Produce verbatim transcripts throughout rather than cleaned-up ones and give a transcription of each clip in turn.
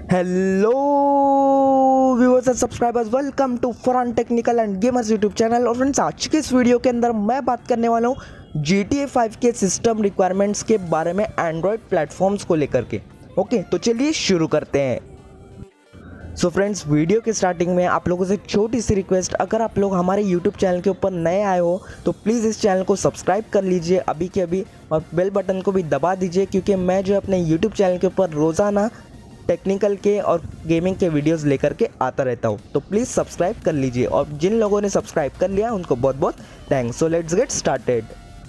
Hello viewers and subscribers, welcome to Farhan technical and gamers YouTube channel. और friends, आज के इस वीडियो के अंदर मैं बात करने वाला हूँ जी टी ए फाइव के सिस्टम रिक्वायरमेंट्स के बारे में एंड्रॉयड प्लेटफॉर्म्स को लेकर के। ओके, तो चलिए शुरू करते हैं। सो फ्रेंड्स, वीडियो के स्टार्टिंग में आप लोगों से एक छोटी सी रिक्वेस्ट, अगर आप लोग हमारे यूट्यूब चैनल के ऊपर नए आए हो तो प्लीज़ इस चैनल को सब्सक्राइब कर लीजिए अभी के अभी, और बेल बटन को भी दबा दीजिए, क्योंकि मैं जो अपने यूट्यूब चैनल के ऊपर रोज़ाना टेक्निकल के और गेमिंग के वीडियोस लेकर के आता रहता हूँ। तो प्लीज़ सब्सक्राइब कर लीजिए, और जिन लोगों ने सब्सक्राइब कर लिया उनको बहुत बहुत thanks. So let's get started.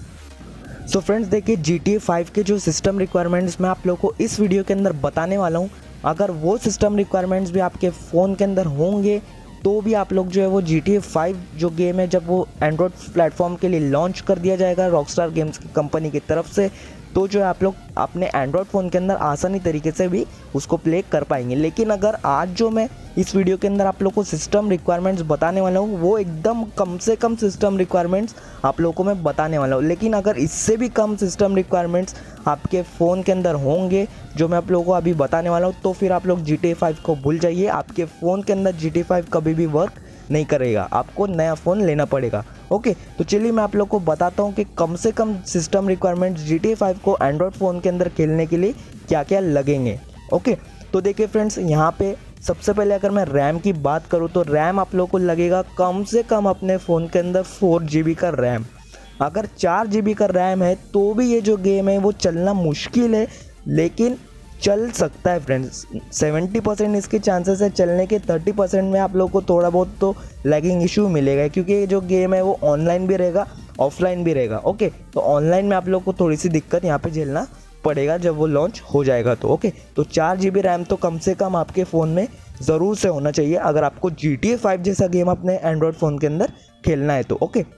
So friends, देखिए, जी टी ए फाइव के जो सिस्टम रिक्वायरमेंट्स मैं आप लोगों को इस वीडियो के अंदर बताने वाला हूँ, अगर वो सिस्टम रिक्वायरमेंट्स भी आपके फ़ोन के अंदर होंगे तो भी आप लोग जो है वो जी टी ए फाइव जो गेम है, जब वो एंड्रॉयड प्लेटफॉर्म के लिए लॉन्च कर दिया जाएगा रॉकस्टार गेम्स की कंपनी की तरफ से, तो जो है आप लोग अपने एंड्रॉयड फ़ोन के अंदर आसानी तरीके से भी उसको प्ले कर पाएंगे। लेकिन अगर आज जो मैं इस वीडियो के अंदर आप लोग को सिस्टम रिक्वायरमेंट्स बताने वाला हूँ, वो एकदम कम से कम सिस्टम रिक्वायरमेंट्स आप लोगों को मैं बताने वाला हूँ। लेकिन अगर इससे भी कम सिस्टम रिक्वायरमेंट्स आपके फ़ोन के अंदर होंगे जो मैं आप लोगों को अभी बताने वाला हूँ, तो फिर आप लोग जी टी ए फाइव को भूल जाइए। आपके फ़ोन के अंदर जी टी ए फाइव कभी भी वर्क नहीं करेगा, आपको नया फ़ोन लेना पड़ेगा। ओके, तो चलिए मैं आप लोग को बताता हूँ कि कम से कम system requirements G T A five को एंड्रॉयड फ़ोन के अंदर खेलने के लिए क्या क्या लगेंगे। ओके, तो देखिए फ्रेंड्स, यहाँ पे सबसे पहले अगर मैं रैम की बात करूँ तो रैम आप लोग को लगेगा कम से कम अपने फ़ोन के अंदर फोर जी बी का रैम। अगर चार जी बी का रैम है तो भी ये जो गेम है वो चलना मुश्किल है, लेकिन चल सकता है फ्रेंड्स। सेवेंटी परसेंट इसके चांसेस है चलने के, थर्टी परसेंट में आप लोग को थोड़ा बहुत तो लैगिंग इशू मिलेगा, क्योंकि ये जो गेम है वो ऑनलाइन भी रहेगा ऑफलाइन भी रहेगा। ओके, तो ऑनलाइन में आप लोग को थोड़ी सी दिक्कत यहाँ पे झेलना पड़ेगा जब वो लॉन्च हो जाएगा तो। ओके, तो चार जी बी रैम तो कम से कम आपके फ़ोन में ज़रूर से होना चाहिए अगर आपको जी टी ए फाइव जैसा गेम अपने एंड्रॉयड फ़ोन के अंदर खेलना है तो। ओके,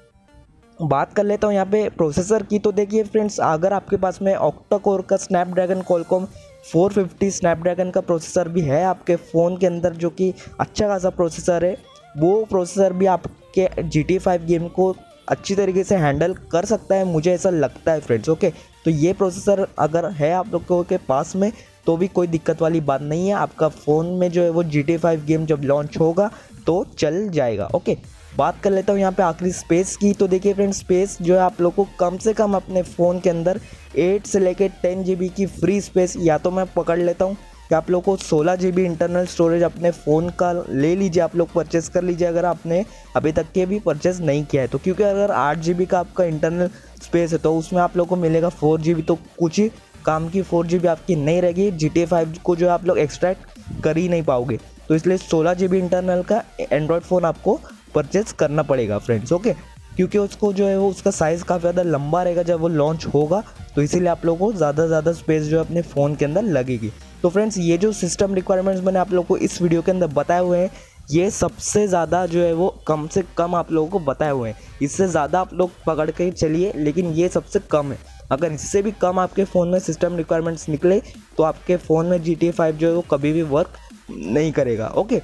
बात कर लेता हूँ यहाँ पे प्रोसेसर की। तो देखिए फ्रेंड्स, अगर आपके पास में ऑक्टा कोर का Snapdragon Qualcomm four fifty Snapdragon का प्रोसेसर भी है आपके फ़ोन के अंदर, जो कि अच्छा खासा प्रोसेसर है, वो प्रोसेसर भी आपके G T A five game को अच्छी तरीके से हैंडल कर सकता है, मुझे ऐसा लगता है फ्रेंड्स। ओके, तो ये प्रोसेसर अगर है आप लोगों के पास में तो भी कोई दिक्कत वाली बात नहीं है, आपका फ़ोन में जो है वो G T A five game जब लॉन्च होगा तो चल जाएगा। ओके, बात कर लेता हूँ यहाँ पे आखिरी स्पेस की। तो देखिए फ्रेंड्स, स्पेस जो है आप लोग को कम से कम अपने फ़ोन के अंदर एट से लेके टेन जी बी की फ्री स्पेस, या तो मैं पकड़ लेता हूँ कि आप लोग को सोलह जी बी इंटरनल स्टोरेज अपने फ़ोन का ले लीजिए, आप लोग परचेस कर लीजिए अगर आपने अभी तक के भी परचेस नहीं किया है तो। क्योंकि अगर आठ जी बी का आपका इंटरनल स्पेस है तो उसमें आप लोग को मिलेगा फोर जी बी, तो कुछ ही काम की फोर जी बी आपकी नहीं रहेगी, जी टी ए फाइव को जो आप लोग एक्सट्रैक्ट कर ही नहीं पाओगे। तो इसलिए सोलह जी बी इंटरनल का एंड्रॉयड फ़ोन आपको परचेज करना पड़ेगा फ्रेंड्स। ओके, क्योंकि उसको जो है वो उसका साइज़ काफ़ी ज़्यादा लंबा रहेगा जब वो लॉन्च होगा, तो इसीलिए आप लोगों को ज़्यादा से ज़्यादा स्पेस जो है अपने फ़ोन के अंदर लगेगी। तो फ्रेंड्स, ये जो सिस्टम रिक्वायरमेंट्स मैंने आप लोगों को इस वीडियो के अंदर बताए हुए हैं, ये सबसे ज़्यादा जो है वो कम से कम आप लोगों को बताए हुए हैं। इससे ज़्यादा आप लोग पकड़ के चलिए, लेकिन ये सबसे कम है। अगर इससे भी कम आपके फ़ोन में सिस्टम रिक्वायरमेंट्स निकले तो आपके फ़ोन में जी टी ए फाइव जो है वो कभी भी वर्क नहीं करेगा। ओके,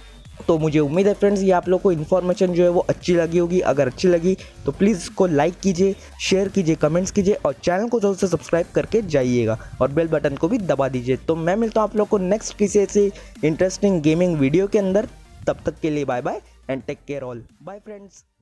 तो मुझे उम्मीद है फ्रेंड्स ये आप लोग को इन्फॉर्मेशन जो है वो अच्छी लगी होगी। अगर अच्छी लगी तो प्लीज़ इसको लाइक कीजिए, शेयर कीजिए, कमेंट्स कीजिए, और चैनल को जरूर से सब्सक्राइब करके जाइएगा, और बेल बटन को भी दबा दीजिए। तो मैं मिलता हूँ आप लोग को नेक्स्ट किसी ऐसी इंटरेस्टिंग गेमिंग वीडियो के अंदर। तब तक के लिए bye bye and take care all. Bye friends.